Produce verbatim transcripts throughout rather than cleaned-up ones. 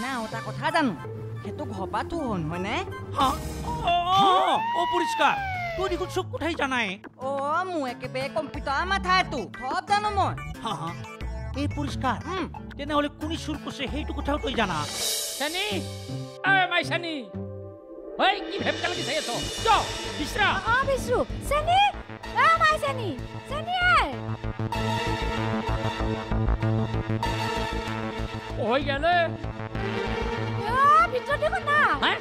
মানে এটা কথা জানো সেইটো ঘপাটো হন হয়নে অপরিষ্কার তুই দেখুন সব কোথায় জানাই ও মু একেবারে কম্পিউটার মাথাটো সব জানো মই হা হা এই পরিষ্কার হুম তেনেহলে কোনি সুর করছে সেইটো কথাও তুই জানা সানি এ মাই সানি ওই কি ভেমকা লাগি চাই আছো চ বিশ্রা অ বিশ্রু সানি এ মাই সানি সানি ওই গেলে এ ভিতর দেখো না হ্যাঁ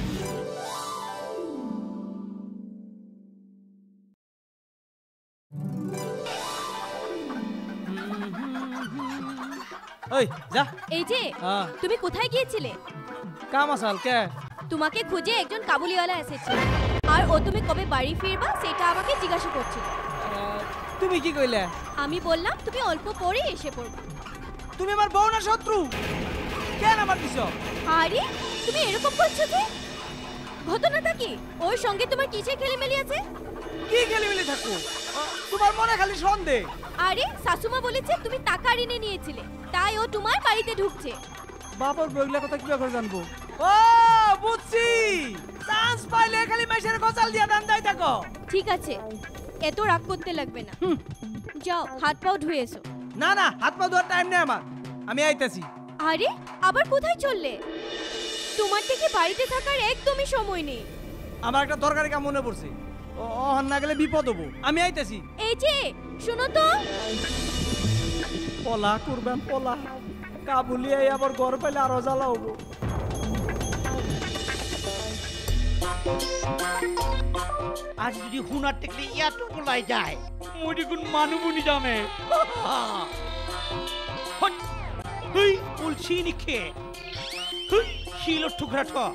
ওই যা এই যে হ্যাঁ তুমি কোথায় গিয়েছিলে কাম আসাল কে তোমাকে খুঁজে একজন কাবুলিওয়ালা এসেছে আর ও তুমি কবে বাড়ি ফিরবা সেটা আমাকে জিজ্ঞাসা করছিল তুমি কি কইলে আমি বললাম তুমি অল্প পরেই এসে পড়বে তুমি আমার বউ না শত্রু কেন আমার কিছু আরে তুমি এরকম করছো যে ঘটনাটা কি ওর সঙ্গে তোমার কিসে খেলিমেলি আছে কি খেলিমেলি থাকো তোমার মনে খালি সন্দেহ আরে শাশুমা বলেছে তুমি টাকা ঋণে নিয়েছিলে তাই ও তোমার বাড়িতে ঢুকছে বাবার বইগুলা কথা কি করে জানবো ও বুঝছি চান্স পাইলে খালি মেশের গজাল দিয়া দান দাই থাকো ঠিক আছে এত রাগ করতে লাগবে না যাও হাত পাও ধুয়ে এসো না না হাত পা ধোয়ার টাইম নেই আমার আমি আইতাছি আরে আবার কোথায় চললে তোমার থেকে বাড়িতে থাকার একদমই সময় নেই আমার একটা দরকারি কাম মনে পড়ছে ও হন না গেলে বিপদ হবো আমি আইতাছি এই যে শুনো তো পলা করবেন পলা কাবুলিয়ে আবার ঘর পাইলে আরো জ্বালা হবো আজ যদি হুনার টেকলে ইয়াতো বলাই যায় মই দেখুন মানুহ বনি যামে হই উলছি নিখে হই শিলত ঠুকরা ঠ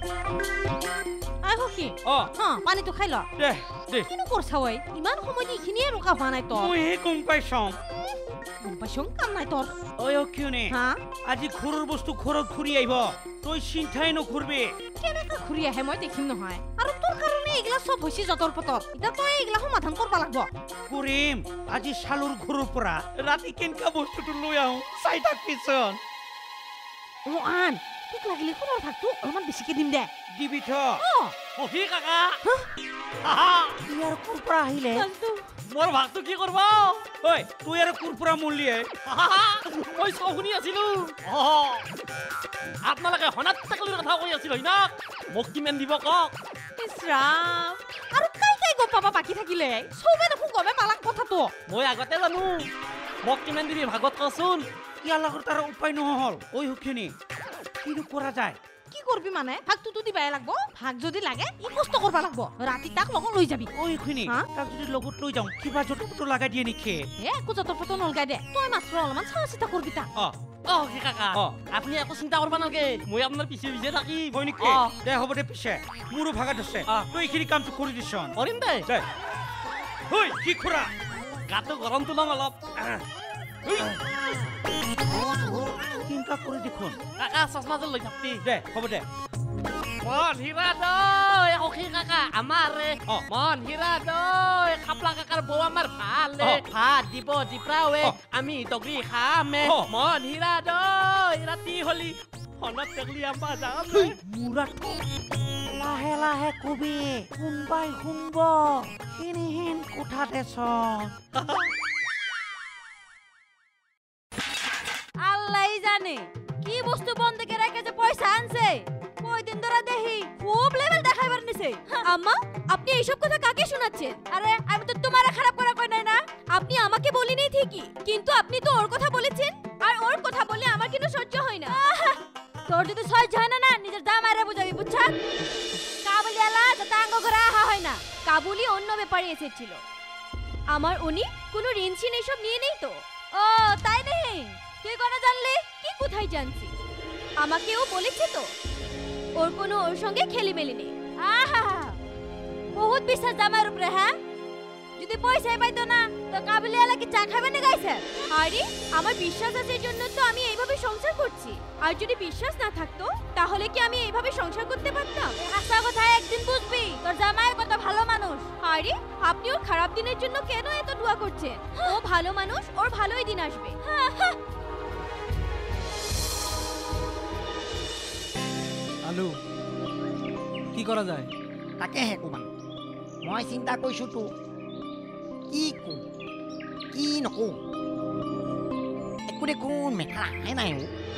আই হকি অ হ্যাঁ পানীটো খাই ল দে দে কিনো করছা ঐ ইমান সময় দি এইখিনিয়ে ৰোকা হোৱা নাই তোৰ মই হে গম পাইছম গম পাইছো কাম নাই তোৰ ওই কিউনে হা আজি ঘৰৰ বস্তু ঘৰত ঘূৰি আহিব তই চিন্তাই নকৰবি কেনেকা ঘূৰি আহে মই দেখিম নহয় আৰু তোৰ কাৰণে এইগিলা চব হৈছে যতৰ পতৰ এতিয়া তই এইগিলা সমাধান কৰিব লাগিব কৰিম আজি শালুৰ ঘৰৰ পৰা ৰাতি কেনকা বস্তুটো লৈ আহো চাই থাক পিছন ৰোহান তোক লাগিলে সোণৰ ভাগটো অলপমান বেছিকে দিম দে দিবি থ সখী কাকা ইয়াৰ ক'ৰ পৰা আহিলে মোৰ ভাগটো কি কৰিব ঐ তুই আৰু ক'ৰ পৰা মৰলিয়ে মই চব শুনি আছিলো আপোনালোকে হনাত টাকলিৰ কথা কৈ আছিল হয় না মোক কিমান দিব কওক ইছৰাম আৰু কাই কাই গম পাবা বাকী থাকিলে চবে দেখোন গমে পালাক কথাটো মই আগতে জানো মোক কিমান দিবি ভাগত কচোন ইয়াৰ লগত তাৰ উপায় নহ'ল ঐ সুখিনী কিনো কৰা যায় কি করবি মানে ভাগটো দিবাই লাগব ভাগ যদি লাগে ই কষ্ট করবা লাগব রাতি তাক লগত লৈ যাবি ঐ খুনি তাক যদি লগত লৈ যাওঁ কিবা যতটো লাগাই দিয়ে নেকি এ একো যত ফটো নলগাই দে তই মাত্ৰ অলপমান চাহ চিতা কৰবি তা অ অ কি কাকা আপুনি একো চিন্তা কৰবা নালাগে মই আপোনাৰ পিছে পিছে থাকি হয় নেকি দে হ'ব দে পিছে মোৰো ভাগত আছে তই এইখিনি কামটো কৰি দিছন কৰিম দে দে ঐ কি খুৰা গাটো গৰম তোলাম অলপ চিন্তা কৰি দেখোন কাকা চশমাযোৰ লৈ থাকবি দে হ'ব দে মন হীৰা দৈ সখী কাকা আমাৰ ৰে মন হীৰা দৈ খাপলা কাকাৰ বৌ আমাৰ ভাল ৰে ভাত দিব দিপ্ৰাৱে আমি দগৰি খামে মন হীৰা দৈ ৰাতি হলি হনত টেকলি আম্বা যাম মুৰাত লাহে লাহে কবি কোনবাই শুনব খিনিহীন কোঠাতে চন আল্লাহই জানে কি বস্তু বন্ধকে রেখে যে পয়সা আনছে কই দিন ধরে দেখি খুব লেভেল দেখাইবার নিছে আম্মা আপনি এইসব কথা কাকে শোনাচ্ছেন আরে আমি তো তোমারে খারাপ করা কই নাই না আপনি আমাকে বলিনি ঠিকই কিন্তু আপনি তো ওর কথা বলেছেন আর ওর কথা বললে আমার কিন্তু সহ্য হয় না তোর যদি সহ্য হয় না না নিজের জামাইরে বুঝাবি বুঝছা কাবুলিওয়ালা জাতাঙ্গ করে আহা হয় না কাবুলি অন্য ব্যাপারে এসেছিল আমার উনি কোনো ঋণ ছিন এসব নিয়ে নেই তো ও তাই নেই তুই কোন জানলি কি কোথায় জানছি আমাকে ও বলেছে তো ওর কোনো ওর সঙ্গে খেলিমেলি নেই আহা বহুত বিশ্বাস জামার উপরে হ্যাঁ যদি পয়সা পাইতো না তো কাবুলিওয়ালা কি চা খাবে না গাইছে আরে আমার বিশ্বাস আছে জন্য তো আমি এইভাবে সংসার করছি আর যদি বিশ্বাস না থাকতো তাহলে কি আমি এইভাবে সংসার করতে পারতাম আশা কথা একদিন বুঝবি তোর জামাই কত ভালো মানুষ আরে আপনি ওর খারাপ দিনের জন্য কেন এত দোয়া করছেন ও ভালো মানুষ ওর ভালোই দিন আসবে জানো কি কৰা যায় তাকেহে কোমান মই চিন্তা কৰিছো তো কি কো কি নকো একো দেখোন মেখা আহে নাই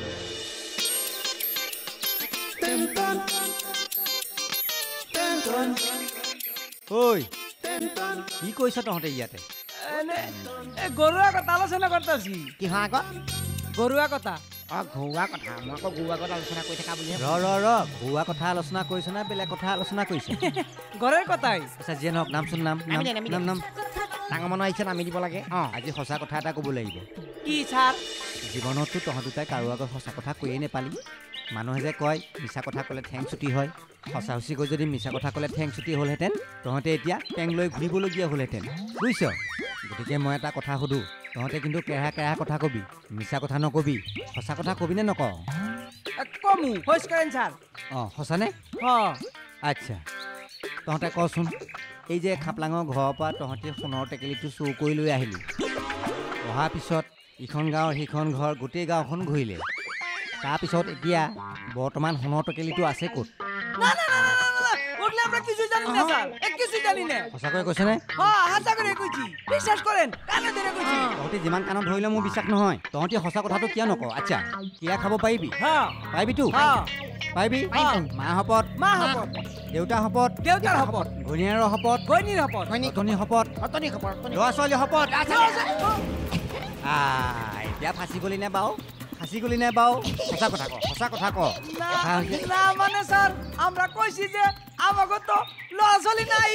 ঐ কি কৈছ তহঁতে ইয়াতে গৰুৱা কথা আলোচনা কৰতাছি কিহৰ আগত গৰুৱা কথা অ ঘৰুৱা কথা মই আকৌ ঘৰুৱা কথা আলোচনা কৰি থকা বুলিহে ৰ ৰ ৰ ঘৰুৱা কথা আলোচনা কৰিছ নে বেলেগ কথা আলোচনা কৰিছে ঘৰৰ কথাই আচ্ছা যিয়ে নহওক নামচোন নাম নামি দে, নামি দে। নাম নাম ডাঙৰ মানুহ আহিছে নামি দিব লাগে অ আজি সঁচা কথা এটা ক'ব লাগিব কি ছাৰ জীৱনততো তহঁত দুটাই কাৰো আগত সঁচা কথা কৈয়ে নেপালি মানুহে যে কয় মিছা কথা ক'লে ঠেং চুটি হয় সঁচা সঁচি কৈ যদি মিছা কথা ক'লে ঠেং চুটি হ'লহেঁতেন তহঁতে এতিয়া টেং লৈ ঘূৰিবলগীয়া হ'লহেঁতেন বুজিছ গতিকে মই এটা কথা সুধোঁ তহঁতে কিন্তু কেৰাহা কেৰাহা কথা কবি মিছা কথা নকবি সঁচা কথা কবি নে নকওঁ কমু হৈছ কৰেন ছাৰ অঁ সঁচানে অ আচ্ছা তহঁতে কচোন এই যে খাপলাঙৰ ঘৰৰ পৰা তহঁতে সোণৰ টেকেলিটো চুৰ কৰি লৈ আহিলি অহাৰ পিছত ইখন গাঁৱৰ সিখন ঘৰ গোটেই গাঁওখন ঘূৰিলে তাৰপিছত এতিয়া বৰ্তমান সোণৰ টেকেলিটো আছে ক'ত না না না না না ওগলা আমরা কিছু জানি না স্যার এক কিছু জানি না সঁচাকৈ কৈছেনে হ্যাঁ হাসা করে কইছি বিশ্বাস করেন কানে ধরে কইছি তহঁতি যিমান কাণত ধৰিলে মোৰ বিশ্বাস নহয় তহঁতি সঁচা কথাটো কিয় নকওঁ আচ্ছা কিয়া খাব পাৰিবি হ্যাঁ পাৰিবিতো হ্যাঁ পাৰিবি মা শপত মা হপত দেউতা শপত দেউতাৰ হপত ঘৈণীয়েৰৰ শপত গইনীৰ হপত অতনি শপত অতনি খবৰ ল'ৰা ছোৱালী শপত আহ এতিয়া ফাঁচি গলি নে বাৰু ফাঁচি গলি নে বাৰু সঁচা কথা ক সঁচা কথা ক কথা হৈছে না মানে স্যার আমরা কইছি যে আমাগো তো লড়া চলি নাই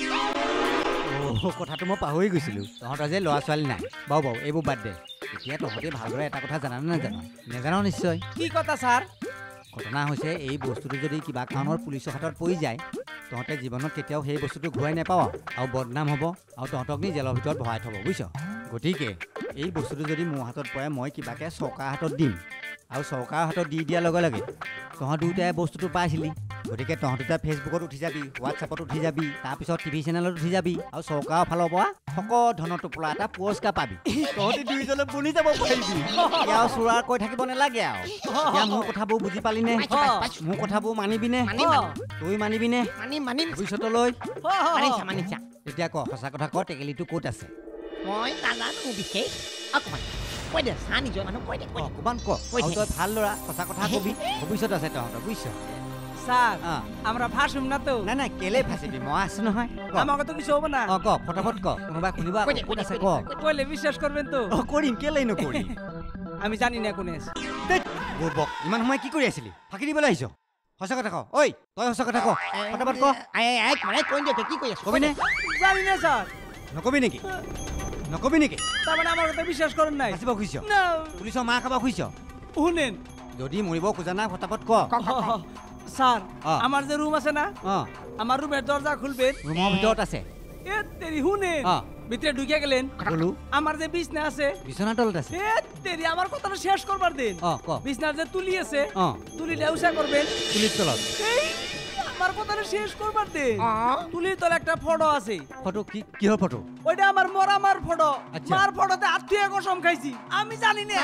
অ' কথাটো মই পাহৰি গৈছিলোঁ তহঁতৰ যে ল'ৰা ছোৱালী নাই বাৰু বাৰু এইবোৰ বাদ দে এতিয়া তহঁতে ভালদৰে এটা কথা জানানে নাজানো নেজানো নিশ্চয় কি কথা স্যার ঘটনা হৈছে এই বস্তুটো যদি কিবা কাৰণত পুলিচৰ হাতত পৰি যায় তহঁতে জীৱনত কেতিয়াও সেই বস্তুটো ঘূৰাই নাপাৱ আৰু বদনাম হ'ব আৰু তহঁতক নি জেলৰ ভিতৰত ভৰাই থ'ব বুজিছ গতিকে এই বস্তুটো যদি মোৰ হাতত পৰে মই কিবাকৈ চৰকাৰৰ হাতত দিম আৰু চৰকাৰৰ হাতত দি দিয়াৰ লগে লগে তহঁত দুয়োটাই বস্তুটো পাইছিলি গতিকে তহঁত দুটা ফেচবুকত উঠি যাবি হোৱাটছআপত উঠি যাবি তাৰপিছত টিভি চেনেলত উঠি যাবি আৰু চৰকাৰৰ ফালৰ পৰা সকলো ধৰণৰ টোপোলা এটা পুৰস্কাৰ পাবি তহঁতি দুইজনে বনি যাব পাৰিবি আৰু চোৰাৰ কৈ থাকিব নালাগে আৰু এতিয়া মোৰ কথাবোৰ বুজি পালিনে মোৰ কথাবোৰ মানিবিনে তই মানিবিনে মানিম মানিম ভৱিষ্যতলৈ মানিছা মানিছা এতিয়া ক সঁচা কথা ক টেকেলিটো ক'ত আছে মই নাজানো বিশেষ অকমান কৈ দে চা নিজৰ মানুহ কৈ দে কৈ দে অকমান ক কৈ আৰু দে। তই ভাল ল'ৰা সঁচা কথা কবি ভৱিষ্যত আছে তহঁতৰ বুজিছ স্যার অ আমরা ফাঁসুম না তো নাই নাই কেলে ফাঁচিবি মই আছো নহয় ক আমাকে তো কিছু হবো না অ ক ফটাফট ক কোনোবা শুনিব কৈ দে, ক'ত আছে কৈ ক দে, কইলে বিশ্বাস করবেন তো অ কৰিম কেলেই নকৰিম আমি জানি না কোনে বুৰ্বক ইমান সময় কি কৰি আছিলি ফাঁকি দিবলৈ আহিছ সঁচা কথা ক ঐ তই সঁচা কথা ক ফটাফট ক আই আই মানে কৈ দিয়ক কি কৈ আছ কবিনে জানি না স্যার নকবি নেকি নকবি নেকি তার মানে আমার কথা বিশ্বাস করেন নাই ফাঁচিব খুজিছ না পুলিচৰ মাৰ খাব খুজিছ শুনেন যদি মৰিব খোজা নাই ফটাফট ক স্যার অ। আমার যে রুম আছে না অ আমার রুমের দরজা খুলবেন ৰুমৰ ভিতৰত আছে এ তেরি শুনেন অ ভিতরে ঢুকে গেলেন গ'লো আমার যে বিছনা আছে বিছনা তলত আছে এ তেরি আমার কথাটা শেষ করবার দিন অ ক বিছনার যে তুলি আছে অ তুলিটা উষা করবেন তুলিৰ তলত এই আমার কথাটা শেষ করবার দিন তুলির তলে একটা ফটো আছে ফটো কি কিহৰ ফটো ওইটা আমার মরা মার ফটো আচ্ছা। মার ফটোতে আত্মীয় কসম খাইছি আমি জানি না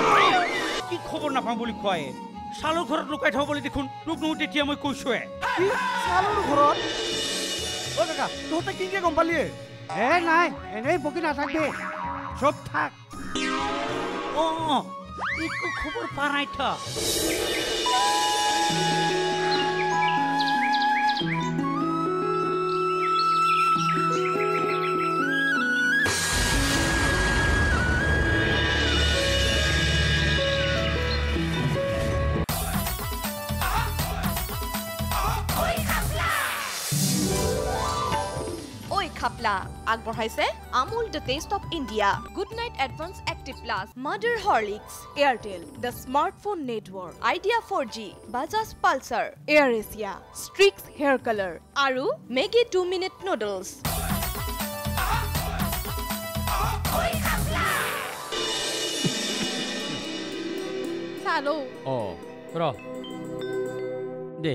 কি খবৰ নাপাওঁ বুলি কয় শালৰ ঘৰত লুকাই থওঁ বুলি দেখোন তোক নো তেতিয়া মই কৈছোৱে কি শালুর ঘরত ও কাকা তোতে কি কে গম পালিয়ে এ নাই এনেই বকি নাথাকবি চব থাক অ একো খবৰ পা নাই থ ঐ খাপলা আগবঢ়াইছে Amul the taste of India Good Knight advance active plus mother Horlicks Airtel the smartphone network Idea four G Bajaj Pulsar Air Asia Streax hair colour আৰু মেগী টু মিনিট নুডলছ চালো অ ৰ দে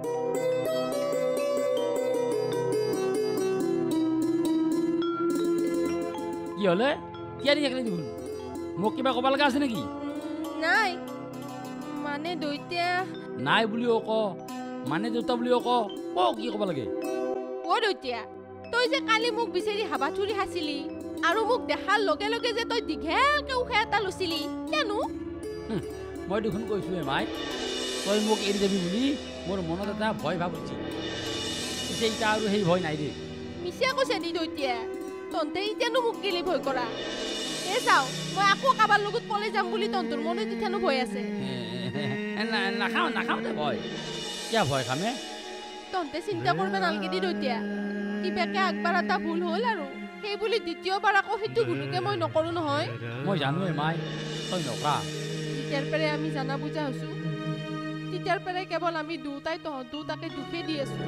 কি হ'লে কিয় দি থাকিলে দেখোন মোক কিবা ক'ব লগা আছে নেকি নাই মানে দুইটা নাই বুলিও ক মানে দেউতা বুলি ক ক কি ক'ব লাগে অ দৈতিয়া তই যে কালি মোক বিচাৰি হাবাথুৰি হাছিলি আৰু মোক দেখাৰ লগে লগে যে তই দীঘলকে উশাহ এটা লৈছিলি কেনো মই দেখোন কৈছোৱে মাই তই মোক এৰি যাবি বুলি মোৰ মনত এটা ভয় ভাব উঠিছে পিছে এতিয়া আৰু সেই ভয় নাই দে মিছা কৈছে নি দৈতিয়া তন্তে এতিয়ানো মোক গেলি ভয় কৰা এ চাও মই আকৌ কাবাৰ লগত পলাই যাম বুলি তন্তৰ মনত ইথানো ভয় আছে নাখাওঁ নাখাওঁ দে ভয় কিয় ভয় খামে তন্তে চিন্তা কৰিব নালাগে দি দৈতিয়া কিবাকে একবাৰ এটা ভুল হ'ল আৰু সেই বুলি দ্বিতীয়বাৰ আকৌ সেইটো ভুলকে মই নকৰো নহয় মই জানোৱে মাই তই নকৰা তেতিয়াৰ পৰাই আমি জানা বুজা হৈছো তেতিয়াৰ পৰাই কেৱল আমি দুটাই তহঁত দুটাকে দুখে দি আছো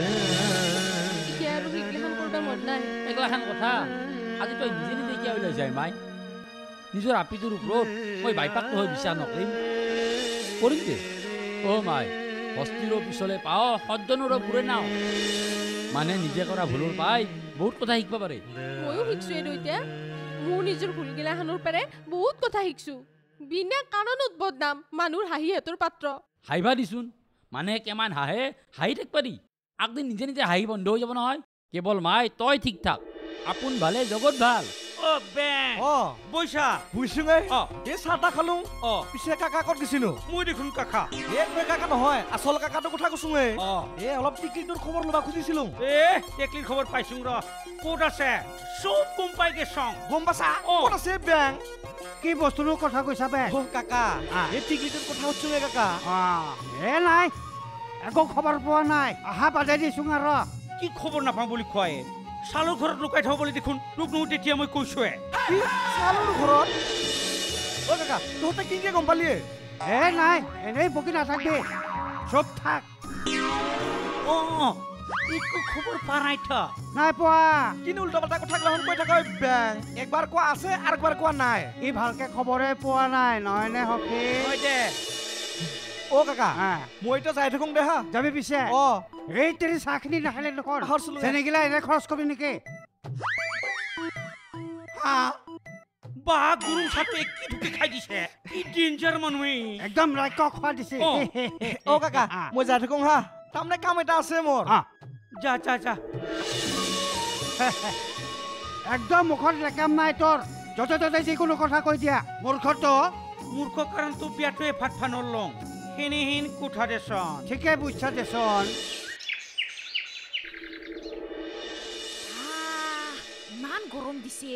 এতিয়া আৰু সেইগিলাখন কৰিব মন নাই এগিলাখান কথা আজি তই নিজে নিজে কিয় ওলাই যায় মাই নিজৰ আপিটোৰ ওপৰত মই বাইপাকটো হৈ বিশ্বাস নকৰিম কৰিম দে অ মাই হস্তিৰো পিছলে পাওঁ সজ্জনৰো বুৰে নাও মানে নিজে কৰা ভুলৰ পাই বহুত কথা শিকিব পাৰে ময়ো শিকছো এইটো এতিয়া মোৰ নিজৰ ভুলগিলাখনৰ পৰাই বহুত কথা শিকছো বিনা কাৰণত বদনাম মানুহৰ হাঁহি হেতৰ পাত্ৰ হাঁহিবা দিচোন মানে কেমান হাঁহে হাঁহি থাকিবা দি আগদিন নিজে নিজে হাঁহি বন্ধ হৈ যাব নহয় কেৱল মাই তই ঠিক থাক আপোন ভালে জগত ভাল অ বেং অ বৈশা বুজিছোঙে অ এই চাহ তাহ খালো অ পিছে কাকা ক'ত গৈছিলো মই দেখোন কাকা এ মই কাকা নহয় আচল কাকাটোৰ কথা কৈছোঙে অ এ অলপ টিকলিটোৰ খবৰ ল'বা খুজিছিলো এ টেকলিৰ খবৰ পাইছোং ৰ ক'ত আছে চব গম পাই গেছং গম পাছা অ। ক'ত আছে বেং কি বস্তুটোৰ কথা কৈছা বে অ কাকা আ। এই টিকলিটোৰ কথা কৈছোঙে কাকা অ এ নাই একো খবৰ পোৱা নাই আহা বাদে দিছোং আৰু কি খবৰ নাপাওঁ বুলি কয় চালৰ ঘৰত লুকাই থব বুলি দেখোন তোক নো তেতিয়া মই কৈছোৱে কি চালৰ ঘৰত অ কাকা তহঁতে কিনকে গম পালি এ নাই এনেই বকি নাথাকবি চুপ থাক অ একো খবৰ পা নাই থা নাই পোৱা কিনো উল্টা পাল্টা কথা গিলাখন কৈ থাকা বেং একবাৰ কোৱা আছে আৰু একবাৰ কোৱা নাই ই ভালকে খবৰে পোৱা নাই নহয়নে সখী হয় দে অ কাকা হা মই এতিয়া যাই থাকোং দে হা যাবি পিছে অ এই তেৰি চাহখিনি নাখালে নকৰ আহাৰ চলো চেনেগিলা এনে খৰচ কৰিবি নেকি হা বা গুৰুং চাটো একটি ঢুকি খাই দিছে কি ডেঞ্জাৰ মানুহে একদম ৰাক্ষ খোৱা দিছে অ। অ কাকা মই যাই থাকোং হা তাৰমানে কাম এটা আছে মোৰ অ। যা যা যা একদম মুখত লেকাম নাই তোৰ য'তে ত'তে যিকোনো কথা কৈ দিয়া মূৰ্খটো মূৰ্খ কাৰণ তো বিয়াটোৱে ভাত ফানৰ লং সেনেহেন কোঠা দেচোন ঠিকে বুজছা দেচোন ইমান গৰম দিছে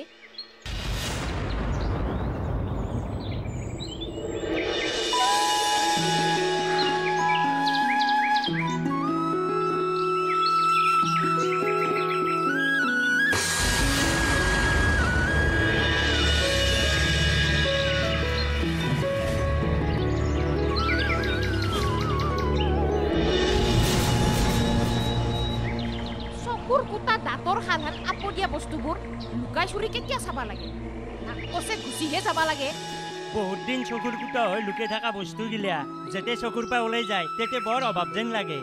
চকুৰ কুটা দাঁতৰ সাধাৰণ আপদীয়া বস্তুবোৰ লুকাই চুৰি কেতিয়া চাব লাগে নাকচে গুচিহে যাব লাগে বহুত দিন চকুৰ কুটা হৈ লুকাই থকা বস্তু গিলা যেতিয়া চকুৰ পৰা ওলাই যায় তেতিয়া বৰ অভাৱ যেন লাগে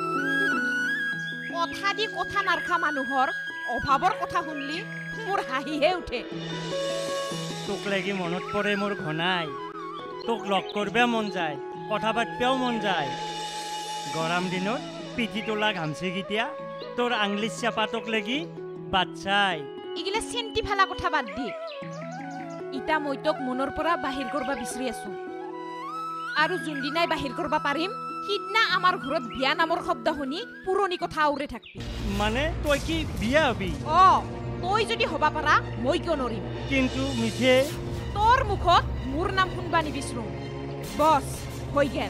কথা দি কথা নাৰখা মানুহৰ অভাৱৰ কথা শুনলি মোৰ হাঁহিহে উঠে তোক লাগি মনত পৰে মোৰ ঘনাই তোক লগ কৰিব মন যায় কথা পাতিবও মন যায় গৰম দিনত পিঠি তোলা ঘামচি কেতিয়া তোৰ আঙুলিত চেপাটোক লাগি বাচ্চাই ইগিলা চেন্টি ফেলা কথা বাদ দি ইটা মই তোক মনৰ পৰা বাহিৰ কৰিব বিচাৰি আছো আৰু যোনদিনাই বাহিৰ কৰিব পাৰিম সিদিনা আমাৰ ঘৰত বিয়া নামৰ শব্দ শুনি পুৰণি কথা আউৰে থাকবি মানে তই কি বিয়া হবি অ তই যদি হবা পাৰা মই কিয় নৰিম কিন্তু মিঠে তোৰ মুখত মোৰ নাম শুনবা নিবিচাৰো বছ হৈ গেল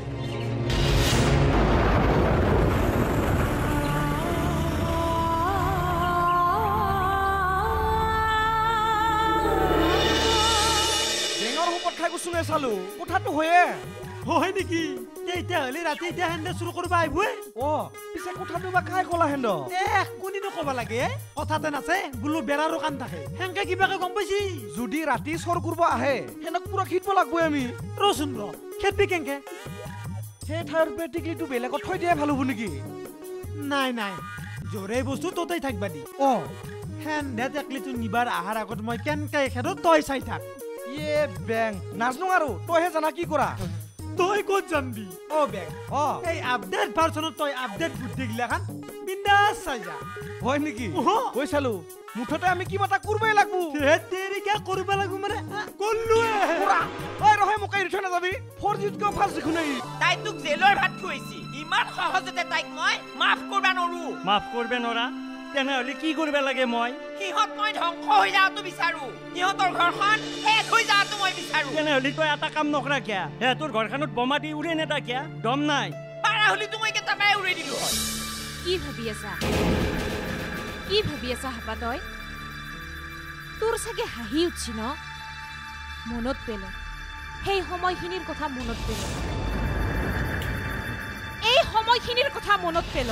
খাই গুচুনে চালো কথাটো হয়ে হয় নেকি এতিয়া হলে ৰাতি এতিয়া হেন্দে চুৰ কৰিব আহিবই অ পিছে কথাটো বা খাই কলা হেন্দ এ কোনিনো ক'ব লাগে কথাতে নাছে বোলো বেৰাৰো কাণ থাকে হেংকে কিবাকে গম পাইছি যদি ৰাতি চৰ কৰিব আহে হেনক পুৰা খিটব লাগবই আমি ৰচোন ৰ খেদবি কেংকে সেই ঠাইৰ পৰা টিকলিটো বেলেগত থৈ দিয়াই ভাল হ'ব নেকি নাই নাই জোৰে বস্তু ততেই থাকবা দি অ হেন্দে টেকলিটো নিবাৰ আহাৰ আগত মই কেনকে খেদো তই চাই থাক ইয়ে বেং নাজনো আৰু তইহে জানা কি কৰা তই ক'ত জানবি ও বেগ ও এই আপডেট ভাৰ্চনত তই আপডেট বুদ্ধি গিলাখান বিন্দাস চাই যা হয় নেকি ওহ। কৈ চালো মুঠতে আমি কিবা এটা কৰবাই লাগবো হে দেৰিকে কৰিব লাগিব মানে কল্লুৱে ঐ ৰহে মোক এৰি থৈ নাযাবি ফ'ৰ জিতকৈ ফাৰ্ষ্ট দেখোন এই তাই তোক জেলৰ ভাত খুৱাইছি ইমান সহজতে তাইক মই মাফ কৰবা নৰো মাফ কৰবে নৰা তেনেহ'লে কি কৰিব লাগে মই সিহঁত মই ধ্বংস হৈ যাওঁতো বিচাৰো সিহঁতৰ ঘৰখন শেষ হৈ যাওঁতো মই বিচাৰো তেনেহ'লে তই এটা কাম নকৰা কিয়া হে তোৰ ঘৰখনত বোমা দি উৰে নেতা কিয়া দম নাই পাৰা হ'লে তো মই কেইটাবাই উৰাই দিলো হয় কি ভাবি আছা কি ভাবি আছা হাপা তই তোৰ চাগে হাঁহি উঠছি ন মনত পেল সেই সময়খিনিৰ কথা মনত পেল এই সময়খিনিৰ কথা মনত পেল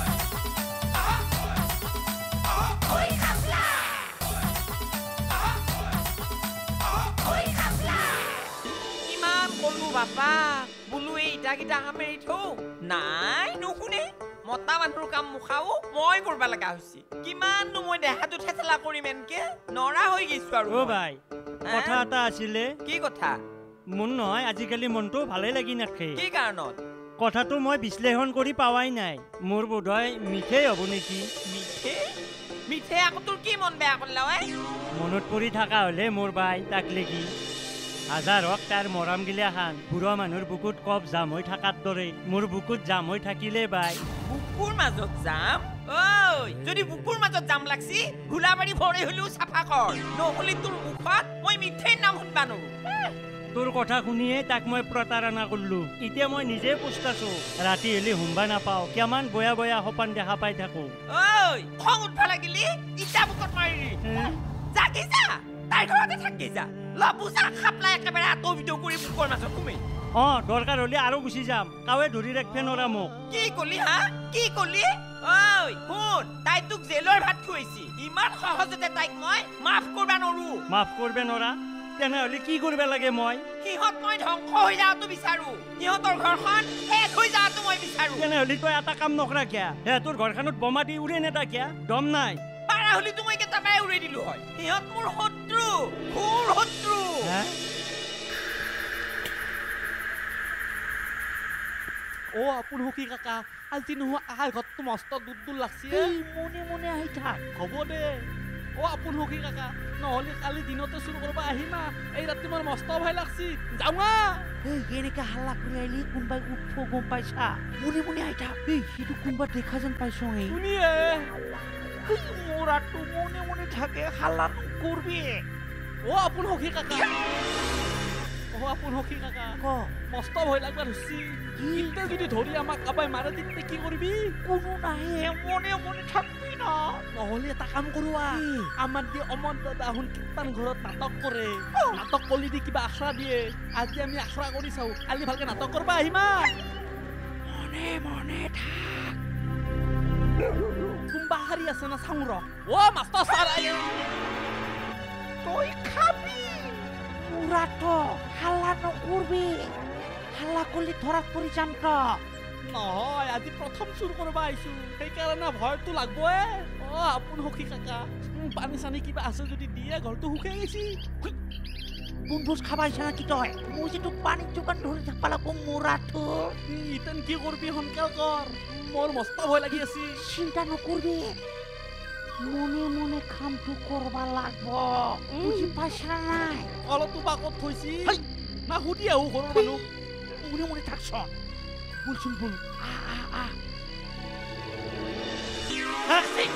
ইমান কলো বাপা বোলো এই ইটা কিটা সামেৰি থওঁ নাই নুশুনে মতা মানুহৰ কাম মুখাও মই কৰিব লগা হৈছে কিমাননো মই দেহাটো থেচেলা কৰিম এনকে নৰা হৈ গৈছো আৰু অ ভাই কথা এটা আছিলে কি কথা মোৰ নহয় আজিকালি মনটো ভালে লাগি নাখে কি কাৰণত কথাটো মই বিশ্লেষণ কৰি পাৱাই নাই মোৰ বোধহয় মিঠেই হ'ব নেকি মিঠে মিঠে আকৌ তোৰ কি মন বেয়া কৰিলা ঐ মনত পৰি থকা হ'লে মোৰ বাই তাক লেগি হাজাৰ হওক তাৰ মৰম গিলাখান বুঢ়া মানুহৰ বুকুত কপ জাম হৈ থকাৰ দৰে মোৰ বুকুত জাম হৈ থাকিলে বাই বুকুৰ মাজত যাম ঐ যদি বুকুৰ মাজত যাম লাগছি ঘোলাবাৰী ভৰে হলেও চাফা কৰ নহ'লে তোৰ মুখত মই মিঠেৰ নাম শুনবা নৰো তোৰ কথা শুনিয়ে তাক মই প্ৰতাৰণা কৰিলো এতিয়া মই নিজে পস্তাছো ৰাতি হলে হুম্বা নাপাওঁ কিমান বয়া বয়া সপান দেখা পাই থাকো ঐ খং উঠবা লাগিলি ইটা বুকত মাৰি যা কি যা তাইৰ ঘৰতে থাকি যা লবুজা খাপলা একেবাৰে আঁতৌ ভিতৌ কৰি বুকৰ মাজত সোমাই অ দৰকাৰ হলে আৰু গুচি যাম কাৱে ধৰি ৰাখবে নৰা মোক কি কলি হা কি কলি ঐ শুন তাই তোক জেলৰ ভাত খুৱাইছি ইমান সহজতে তাইক মই মাফ কৰবা নৰো মাফ কৰবে নৰা তেনেহ'লে কি কৰিব লাগে মই সিহঁত মই ধ্বংস হৈ যাওঁতো বিচাৰো সিহঁতৰ ঘৰখন শেষ হৈ যাওঁতো মই বিচাৰো তেনেহ'লে তই এটা কাম নকৰা কিয়া হে তোৰ ঘৰখনত বোমা দি উৰে নেতা কিয়া দম নাই পাৰা হ'লে তো মই কেইটাবাই উৰাই দিলো হয় সিহঁত মোৰ শত্ৰু ঘোৰ শত্ৰু ও আপোন হুকি কাকা আজি নোহোৱা আহাৰ ঘৰটো মস্ত দূৰ দূৰ লাগছি মনে মনে আহি থাক হ'ব দে ও আপোন হুকি কাকা নহ'লে কালি দিনতে চুৰ কৰিব আহিমা এই ৰাতি মোৰ মস্ত ভয় লাগছি যাওঁ না এই এনেকে হাল্লা কৰি আহিলি কোনোবাই উঠব গম পাইছা মনে মনে আহি থাক এই সিটো কোনোবা দেখা যেন পাইছো এই শুনিয়ে মোৰ আটো মনে মনে থাকে হাল্লা নকৰবি ও আপোন হুকি কাকা ও আপোন হুকি কাকা ক মস্ত ভয় লাগবা ধৰছি ইতে যদি ধৰি আমাক কাবাই মাৰে দিতে কি কৰিবি কোনো নাহে মনে মনে থাকবি না নহ'লে এটা কাম কৰোৱা আমাৰ দি অমন দাদা শুন কীৰ্তন ঘৰত নাটক কৰে নাটক কলি দি কিবা আখৰা দিয়ে আজি আমি আখৰা কৰি চাওঁ কালি ভালকে নাটক কৰবা আহিমা মনে মনে থাক কোনবা হাৰি আছে না চাওঁ ৰ ও মাষ্টৰ ছাৰ তই খাবি মুৰাটো হাল্লা নকৰবি হাল্লা কৰিলে ধৰাত পৰি যাম তো নহয় আজি প্ৰথম চুৰ কৰিব আহিছো সেইকাৰণে ভয়টো লাগবই অ আপোন সখী কাকা পানী চানী কিবা আছে যদি দিয়ে ঘৰটো শুকাই গৈছি বনভোজ খাব আহিছা নেকি তই মই যে তোক পানীৰ যোগান ধৰি থাকিব লাগিব মুৰাটো ইতেন কি কৰবি সোনকাল কৰ মোৰ মস্ত ভয় লাগি আছে চিন্তা নকৰবি মনে মনে কামটো কৰবা লাগব বুজি পাইছা নাই অলপটো বা ক'ত থৈছি না সুধি আহো ঘৰৰ মানুহ মনে মনে থাকছ বলচোন বল আ আ আ থাকছি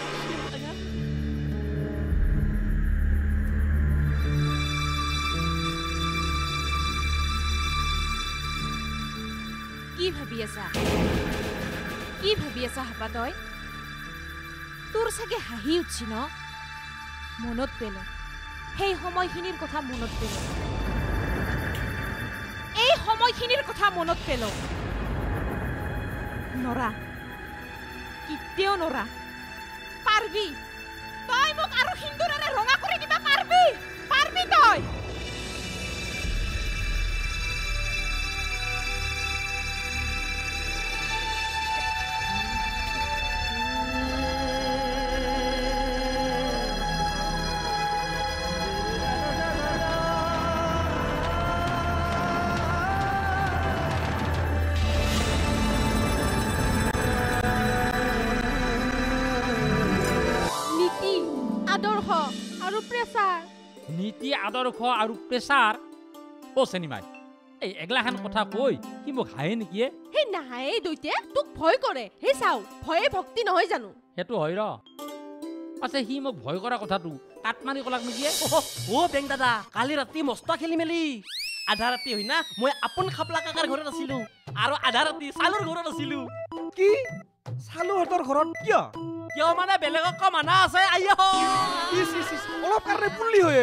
কি ভাবি আছা কি ভাবি আছা হাপা তই তোৰ চাগে হাঁহি উঠছি ন মনত পেল সেই সময়খিনিৰ কথা মনত পেল এই সময়খিনিৰ কথা মনত পেল নৰা কেতিয়াও নৰা পাৰবি তই মোক আৰু সিন্দুৰেৰে ৰঙা কৰি দিবা পাৰবি পাৰবি তই আৰু প্ৰেছাৰ নীতি আদৰ্শ আৰু প্ৰেছাৰ অ চেনিমাই এই এগলাখান কথা কৈ সি মোক হাঁহে নেকি হে নাহায়ে দৈতে তোক ভয় কৰে হে চাও ভয়ে ভক্তি নহয় জানো সেইটো হয় ৰ পাছে সি মোক ভয় কৰা কথাটো তাত মাৰি কলাক নেকি অ বেং দাদা কালি ৰাতি মস্ত খেলি মেলি আধা ৰাতি হয় না মই আপোন খাপলা কাকাৰ ঘৰত আছিলো আৰু আধা ৰাতি চালুৰ ঘৰত আছিলো কি চালুহঁতৰ ঘৰত কিয় কিয় মানে বেলেগক ক মানা আছে আইয়া ইস ইস ইস অলপ কাৰণে পুল্লি হয়ে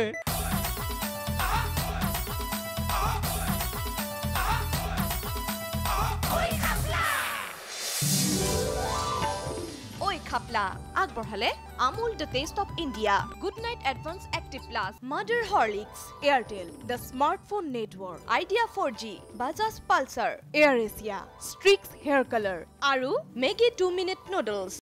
ঐ খাপলা আগবঢ়ালে Amul the taste of India Good Knight advance active plus mother Horlicks Airtel the smartphone network Idea four G Bajaj Pulsar Air Asia Streax hair colour আৰু মেগী টু মিনিট নুডলছ